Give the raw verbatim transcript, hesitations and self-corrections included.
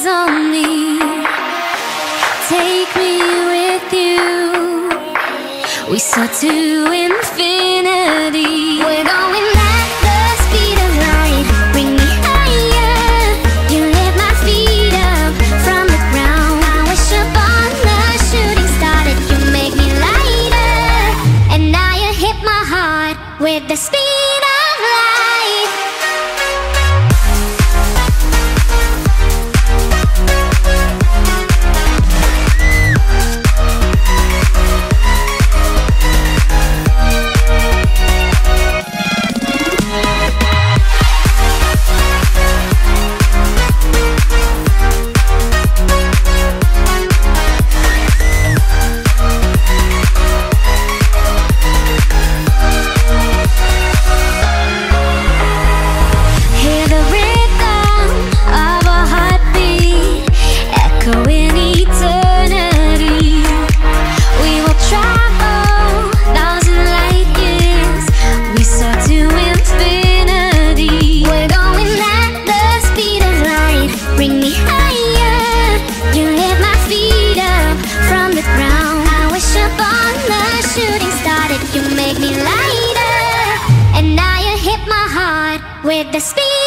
eyes on me. Take me with you. We soar to infinity. We're going at the speed of light. Bring me higher. You lift my feet up from the ground. I wish upon the shooting star that you make me lighter. And now you hit my heart with the speed of light. With the speed